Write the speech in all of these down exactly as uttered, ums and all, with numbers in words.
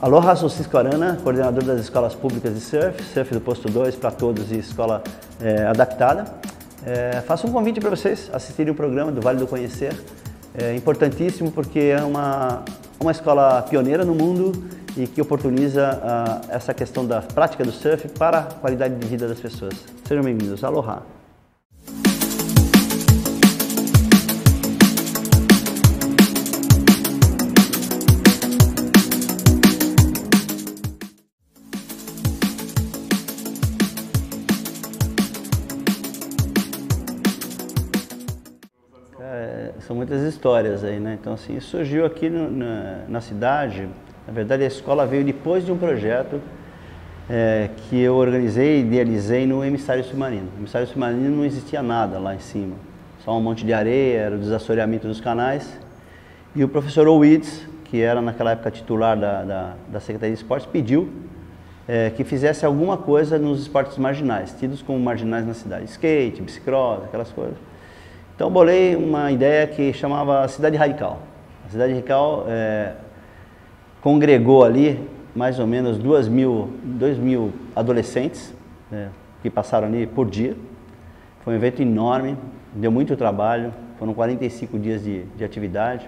Aloha, sou Cisco Arana, coordenador das escolas públicas de surf, surf do Posto dois para todos e escola é, adaptada. É, faço um convite para vocês assistirem o programa do Vale do Conhecer. É importantíssimo porque é uma, uma escola pioneira no mundo e que oportuniza uh, essa questão da prática do surf para a qualidade de vida das pessoas. Sejam bem-vindos. Aloha! É, são muitas histórias aí, né? Então, assim, surgiu aqui no, na, na cidade. Na verdade, a escola veio depois de um projeto é, que eu organizei e idealizei no emissário submarino. No emissário submarino não existia nada lá em cima, só um monte de areia, era o desassoreamento dos canais. E o professor Owids, que era naquela época titular da, da, da Secretaria de Esportes, pediu é, que fizesse alguma coisa nos esportes marginais, tidos como marginais na cidade, skate, bicicross, aquelas coisas. Então bolei uma ideia que chamava Cidade Radical. A Cidade Radical é, congregou ali mais ou menos duas mil, dois mil adolescentes é, que passaram ali por dia. Foi um evento enorme, deu muito trabalho, foram quarenta e cinco dias de, de atividade.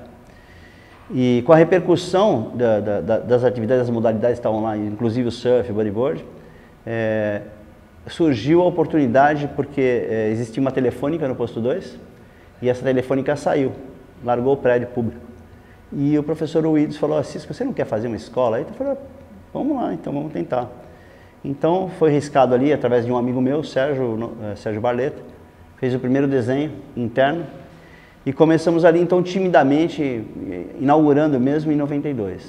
E com a repercussão da, da, das atividades, das modalidades que estavam lá, inclusive o surf, o bodyboard, é, surgiu a oportunidade porque é, existia uma telefônica no Posto dois, e essa telefônica saiu, largou o prédio público. E o professor Owids falou, Cisco, você não quer fazer uma escola? Aí eu falei, vamos lá, então vamos tentar. Então foi riscado ali, através de um amigo meu, Sérgio, Sérgio Barleta, fez o primeiro desenho interno, e começamos ali então timidamente, inaugurando mesmo em noventa e dois.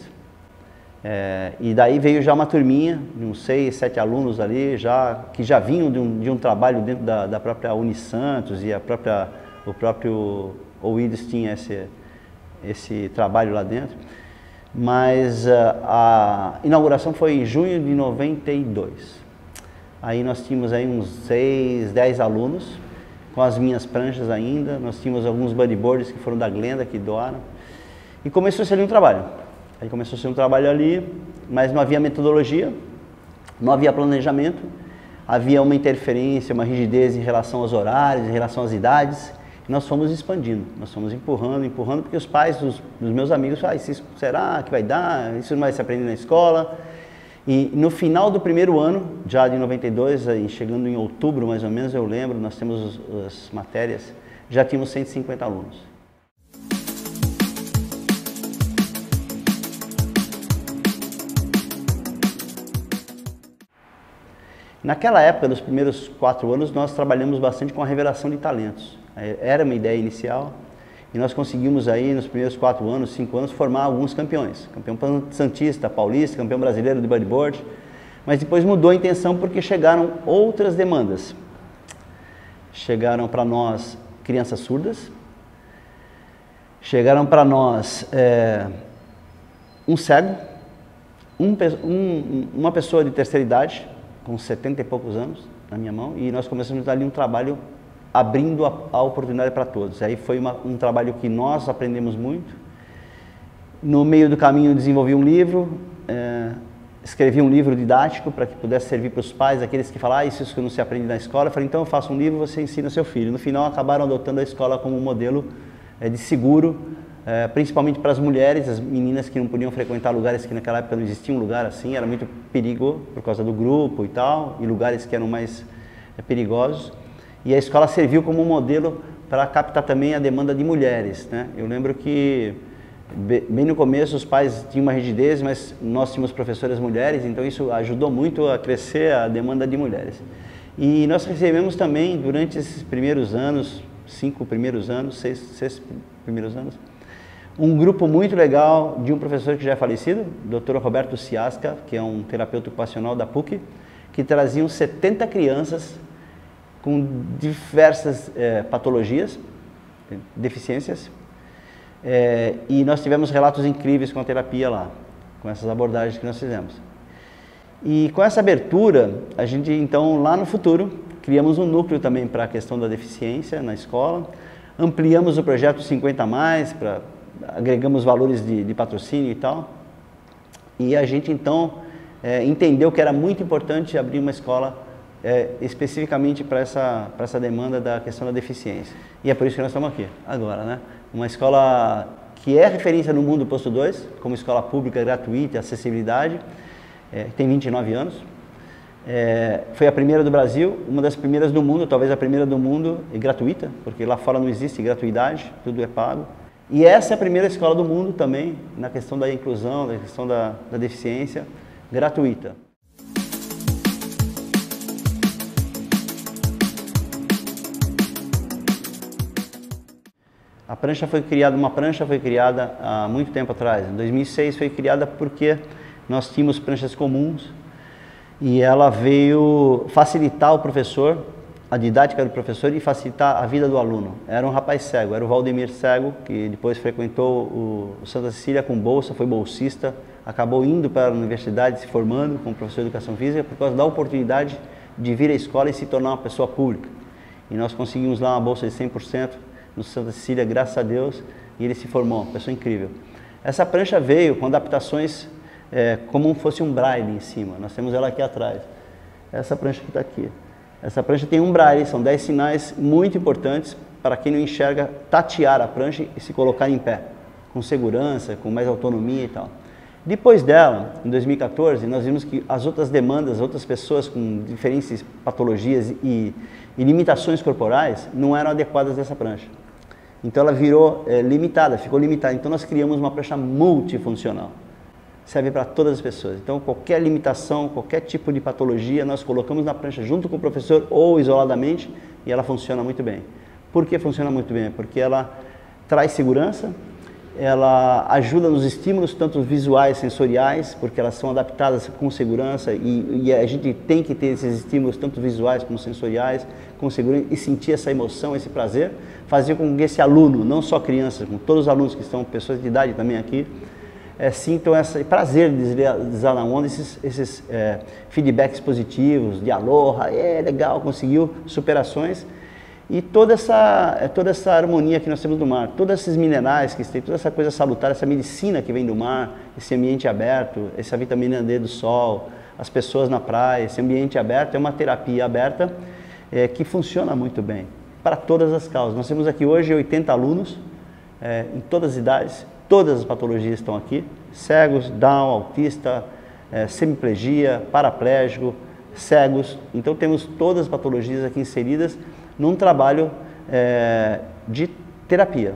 É, e daí veio já uma turminha, de uns seis, sete alunos ali, já, que já vinham de um, de um trabalho dentro da, da própria Unisantos, e a própria... o próprio Owids tinha esse, esse trabalho lá dentro, mas uh, a inauguração foi em junho de noventa e dois. Aí nós tínhamos aí uns seis, dez alunos, com as minhas pranchas ainda, nós tínhamos alguns bodyboards que foram da Glenda, que doaram, e começou a ser um trabalho. Aí começou a ser um trabalho ali, mas não havia metodologia, não havia planejamento, havia uma interferência, uma rigidez em relação aos horários, em relação às idades. Nós fomos expandindo, nós fomos empurrando, empurrando, porque os pais dos, dos meus amigos falaram, ah, isso será que vai dar? Isso não vai se aprender na escola? E no final do primeiro ano, já de noventa e dois, aí, chegando em outubro mais ou menos, eu lembro, nós temos os, as matérias, já tínhamos cento e cinquenta alunos. Naquela época, nos primeiros quatro anos, nós trabalhamos bastante com a revelação de talentos. Era uma ideia inicial e nós conseguimos aí, nos primeiros quatro anos, cinco anos, formar alguns campeões. Campeão santista, paulista, campeão brasileiro de bodyboard. Mas depois mudou a intenção porque chegaram outras demandas. Chegaram para nós crianças surdas, chegaram para nós é, um cego, um, um, uma pessoa de terceira idade, com setenta e poucos anos na minha mão, e nós começamos a dar ali um trabalho abrindo a, a oportunidade para todos. Aí foi uma, um trabalho que nós aprendemos muito. No meio do caminho desenvolvi um livro, é, escrevi um livro didático para que pudesse servir para os pais, aqueles que falam, ah, isso, isso que não se aprende na escola. Eu falei, então eu faço um livro, você ensina seu filho. No final acabaram adotando a escola como um modelo é, de seguro, é, principalmente para as mulheres, as meninas que não podiam frequentar lugares que naquela época não existia um lugar assim, era muito perigo por causa do grupo e tal, e lugares que eram mais é, perigosos. E a escola serviu como um modelo para captar também a demanda de mulheres, né? Eu lembro que, bem no começo, os pais tinham uma rigidez, mas nós tínhamos professoras mulheres, então isso ajudou muito a crescer a demanda de mulheres. E nós recebemos também, durante esses primeiros anos, cinco primeiros anos, seis, seis primeiros anos, um grupo muito legal de um professor que já é falecido, doutor Roberto Ciasca, que é um terapeuta ocupacional da P U C, que traziam setenta crianças com diversas é, patologias, deficiências, é, e nós tivemos relatos incríveis com a terapia lá, com essas abordagens que nós fizemos. E com essa abertura, a gente então lá no futuro, criamos um núcleo também para a questão da deficiência na escola, ampliamos o projeto cinquenta mais, pra, agregamos valores de, de patrocínio e tal, E a gente então é, entendeu que era muito importante abrir uma escola é, especificamente para essa, para essa demanda da questão da deficiência. E é por isso que nós estamos aqui agora, né? Uma escola que é referência no mundo posto dois, como escola pública gratuita e acessibilidade, é, tem vinte e nove anos. É, foi a primeira do Brasil, uma das primeiras do mundo, talvez a primeira do mundo, e gratuita, porque lá fora não existe gratuidade, tudo é pago. E essa é a primeira escola do mundo também, na questão da inclusão, na questão da, da deficiência, gratuita. A prancha foi criada, uma prancha foi criada há muito tempo atrás, em dois mil e seis foi criada porque nós tínhamos pranchas comuns e ela veio facilitar o professor, a didática do professor e facilitar a vida do aluno. Era um rapaz cego, era o Valdemir Cego, que depois frequentou o Santa Cecília com bolsa, foi bolsista, acabou indo para a universidade, se formando como professor de educação física por causa da oportunidade de vir à escola e se tornar uma pessoa pública. E nós conseguimos lá uma bolsa de cem por cento no Santa Cecília, graças a Deus, e ele se formou, uma pessoa incrível. Essa prancha veio com adaptações é, como fosse um braille em cima, nós temos ela aqui atrás. Essa prancha que está aqui. Essa prancha tem um braille, são dez sinais muito importantes para quem não enxerga tatear a prancha e se colocar em pé, com segurança, com mais autonomia e tal. Depois dela, em dois mil e quatorze, nós vimos que as outras demandas, outras pessoas com diferentes patologias e, e limitações corporais não eram adequadas dessa prancha. Então ela virou é, limitada, ficou limitada. Então nós criamos uma prancha multifuncional. Serve para todas as pessoas. Então qualquer limitação, qualquer tipo de patologia, nós colocamos na prancha junto com o professor ou isoladamente e ela funciona muito bem. Por que funciona muito bem? Porque ela traz segurança, ela ajuda nos estímulos, tanto visuais, sensoriais, porque elas são adaptadas com segurança e, e a gente tem que ter esses estímulos, tanto visuais como sensoriais, com segurança e sentir essa emoção, esse prazer, fazer com que esse aluno, não só crianças, com todos os alunos que estão, pessoas de idade também aqui, é, sintam esse prazer de deslizar na onda, esses, esses é, feedbacks positivos, de aloha, é legal, conseguiu superações. E toda essa, toda essa harmonia que nós temos no mar, todos esses minerais que tem, toda essa coisa salutar, essa medicina que vem do mar, esse ambiente aberto, essa vitamina D do sol, as pessoas na praia, esse ambiente aberto é uma terapia aberta é, que funciona muito bem para todas as causas. Nós temos aqui hoje oitenta alunos é, em todas as idades, todas as patologias estão aqui, cegos, Down, autista, é, semiplegia, paraplégico, cegos, então temos todas as patologias aqui inseridas num trabalho é, de terapia.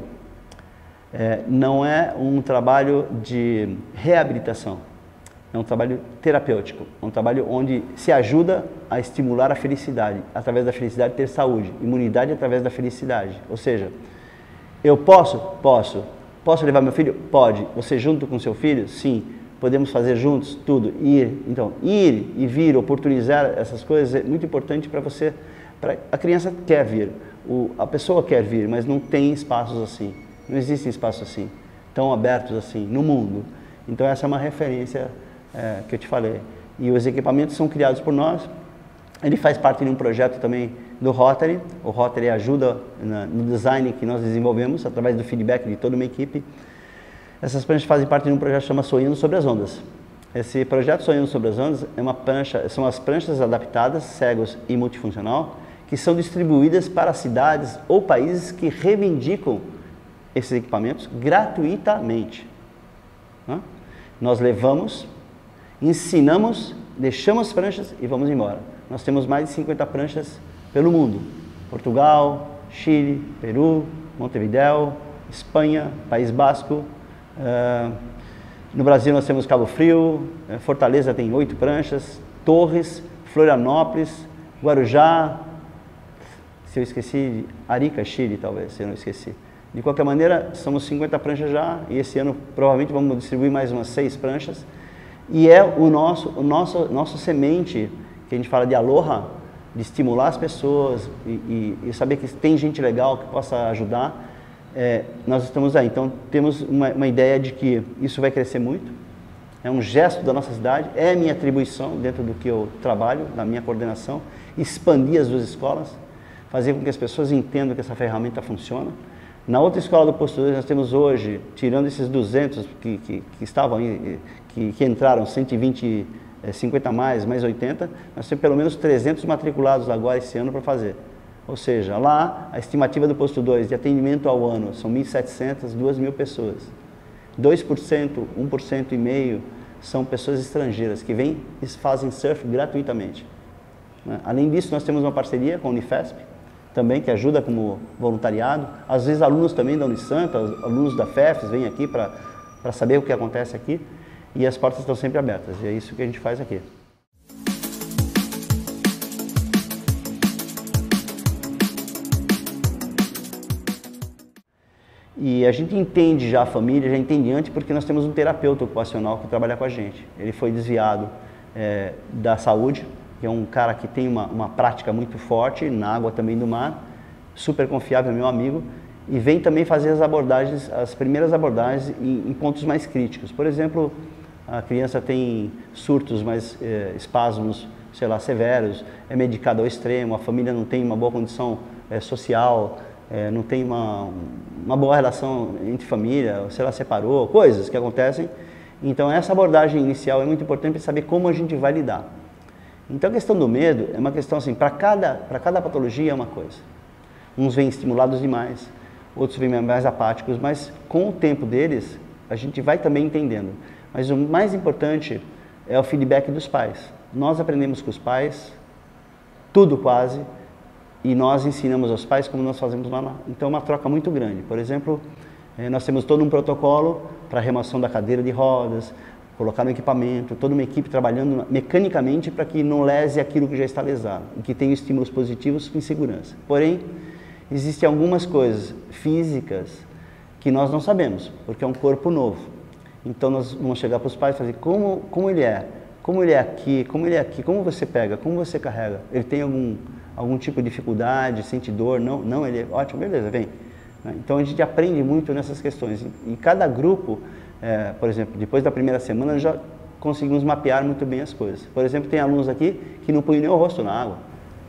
É, não é um trabalho de reabilitação, é um trabalho terapêutico, é um trabalho onde se ajuda a estimular a felicidade, através da felicidade ter saúde, imunidade através da felicidade. Ou seja, eu posso? Posso. Posso levar meu filho? Pode. Você junto com seu filho? Sim. Podemos fazer juntos tudo, ir. Então, ir e vir, oportunizar essas coisas é muito importante para você. Pra, a criança quer vir, o, a pessoa quer vir, mas não tem espaços assim, não existem espaços assim, tão abertos assim, no mundo. Então essa é uma referência é, que eu te falei. E os equipamentos são criados por nós, ele faz parte de um projeto também do Rotary, o Rotary ajuda na, no design que nós desenvolvemos, através do feedback de toda uma equipe. Essas pranchas fazem parte de um projeto que chama Sonhando sobre as Ondas. Esse projeto Sonhando sobre as Ondas é uma prancha, são as pranchas adaptadas, cegos e multifuncional, que são distribuídas para cidades ou países que reivindicam esses equipamentos gratuitamente. Né? Nós levamos, ensinamos, deixamos as pranchas e vamos embora. Nós temos mais de cinquenta pranchas pelo mundo. Portugal, Chile, Peru, Montevidéu, Espanha, País Basco. Uh, no Brasil nós temos Cabo Frio, Fortaleza tem oito pranchas, Torres, Florianópolis, Guarujá, se eu esqueci, Arica, Chile, talvez, se eu não esqueci. De qualquer maneira, somos cinquenta pranchas já, e esse ano provavelmente vamos distribuir mais umas seis pranchas. E é o nosso, o nosso, nosso semente, que a gente fala de aloha, de estimular as pessoas e, e, e saber que tem gente legal que possa ajudar. É, nós estamos aí, então temos uma, uma ideia de que isso vai crescer muito. É um gesto da nossa cidade, é minha atribuição dentro do que eu trabalho, da minha coordenação, expandir as duas escolas, fazer com que as pessoas entendam que essa ferramenta funciona. Na outra escola do Posto dois nós temos hoje, tirando esses duzentos que, que, que estavam aí, que que, que entraram, cento e vinte, cinquenta mais, mais oitenta, nós temos pelo menos trezentos matriculados agora esse ano para fazer. Ou seja, lá a estimativa do posto dois de atendimento ao ano são mil e setecentas, duas mil pessoas. dois por cento, um por cento e meio são pessoas estrangeiras que vêm e fazem surf gratuitamente. Além disso, nós temos uma parceria com a Unifesp, também, que ajuda como voluntariado. Às vezes alunos também da Unisanta, alunos da F E F S vêm aqui para para saber o que acontece aqui, e as portas estão sempre abertas, e é isso que a gente faz aqui. E a gente entende já a família, já entende antes, porque nós temos um terapeuta ocupacional que trabalha com a gente. Ele foi desviado é, da saúde, que é um cara que tem uma, uma prática muito forte na água também do mar, super confiável, meu amigo, e vem também fazer as abordagens, as primeiras abordagens em, em pontos mais críticos. Por exemplo, a criança tem surtos, mais é, espasmos, sei lá, severos, é medicada ao extremo, a família não tem uma boa condição é, social, é, não tem uma, uma boa relação entre família, sei lá, separou, coisas que acontecem. Então essa abordagem inicial é muito importante para saber como a gente vai lidar. Então a questão do medo é uma questão assim, para cada, para cada patologia é uma coisa. Uns vêm estimulados demais, outros vêm mais apáticos, mas com o tempo deles a gente vai também entendendo. Mas o mais importante é o feedback dos pais. Nós aprendemos com os pais, tudo quase, e nós ensinamos aos pais como nós fazemos lá. Então é uma troca muito grande. Por exemplo, nós temos todo um protocolo para a remoção da cadeira de rodas, colocar no equipamento, toda uma equipe trabalhando mecanicamente para que não lese aquilo que já está lesado, e que tenha estímulos positivos com segurança. Porém, existem algumas coisas físicas que nós não sabemos, porque é um corpo novo. Então nós vamos chegar para os pais e fazer como, como ele é, como ele é aqui, como ele é aqui, como você pega, como você carrega. Ele tem algum, algum tipo de dificuldade, sente dor? Não, não, ele é ótimo, beleza, vem. Então a gente aprende muito nessas questões. E cada grupo, é, por exemplo, depois da primeira semana, já conseguimos mapear muito bem as coisas. Por exemplo, tem alunos aqui que não põem nem o rosto na água.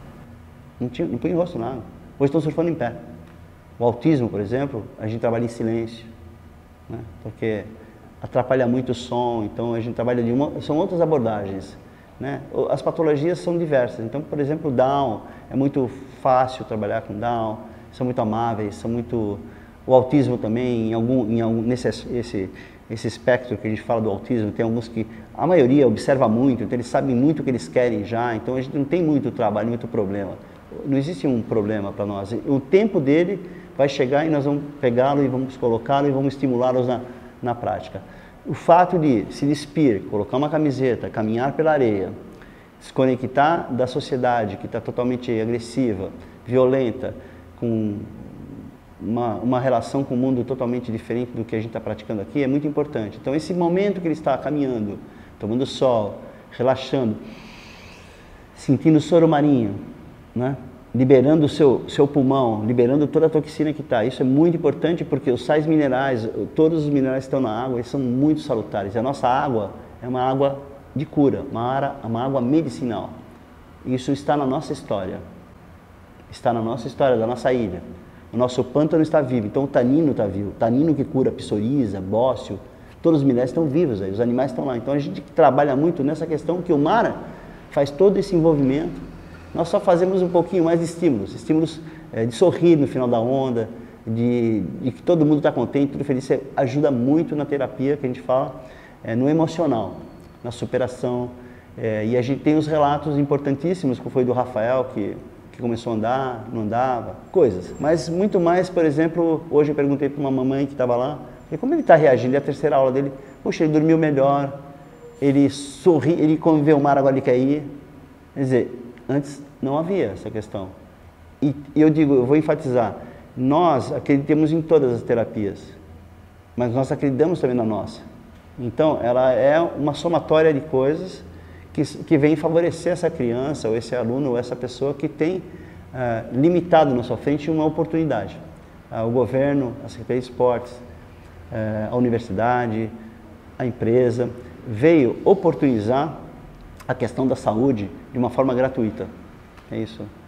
Não, tinha, não põem o rosto na água. Hoje estão surfando em pé. O autismo, por exemplo, a gente trabalha em silêncio, né? Porque atrapalha muito o som, então a gente trabalha de uma... São outras abordagens, né? As patologias são diversas. Então, por exemplo, Down, é muito fácil trabalhar com Down, são muito amáveis, são muito... O autismo também, em algum, em algum, nesse esse, esse espectro que a gente fala do autismo, tem alguns que a maioria observa muito, então eles sabem muito o que eles querem já, então a gente não tem muito trabalho, muito problema. Não existe um problema para nós. O tempo dele vai chegar e nós vamos pegá-lo e vamos colocá-lo e vamos estimulá-los na, na prática. O fato de se despir, colocar uma camiseta, caminhar pela areia, se conectar da sociedade que está totalmente agressiva, violenta, com uma, uma relação com o mundo totalmente diferente do que a gente está praticando aqui, é muito importante. Então esse momento que ele está caminhando, tomando sol, relaxando, sentindo o soro marinho, né? Liberando o seu, seu pulmão, liberando toda a toxina que está. Isso é muito importante porque os sais minerais, todos os minerais que estão na água, eles são muito salutares. A nossa água é uma água de cura, uma, água, uma água medicinal. Isso está na nossa história. Está na nossa história, da nossa ilha. O nosso pântano está vivo, então o tanino está vivo. O tanino que cura psoríase, bócio, todos os minerais estão vivos aí, os animais estão lá. Então a gente trabalha muito nessa questão que o mar faz todo esse envolvimento. Nós só fazemos um pouquinho mais de estímulos, estímulos é, de sorrir no final da onda, de, de que todo mundo está contente, tudo feliz. Isso ajuda muito na terapia que a gente fala, é, no emocional, na superação. É, e a gente tem os relatos importantíssimos, que foi do Rafael, que, que começou a andar, não andava, coisas. Mas muito mais, por exemplo, hoje eu perguntei para uma mamãe que estava lá, e como ele está reagindo, é a terceira aula dele, poxa, ele dormiu melhor, ele sorri, ele quando vê o mar agora ele quer ir. Quer dizer, antes não havia essa questão. E eu digo, eu vou enfatizar, nós acreditamos em todas as terapias, mas nós acreditamos também na nossa. Então, ela é uma somatória de coisas que, que vem favorecer essa criança, ou esse aluno, ou essa pessoa que tem uh, limitado na sua frente uma oportunidade. Uh, o governo, a Secretaria de Esportes, uh, a universidade, a empresa, veio oportunizar a questão da saúde de uma forma gratuita. É isso.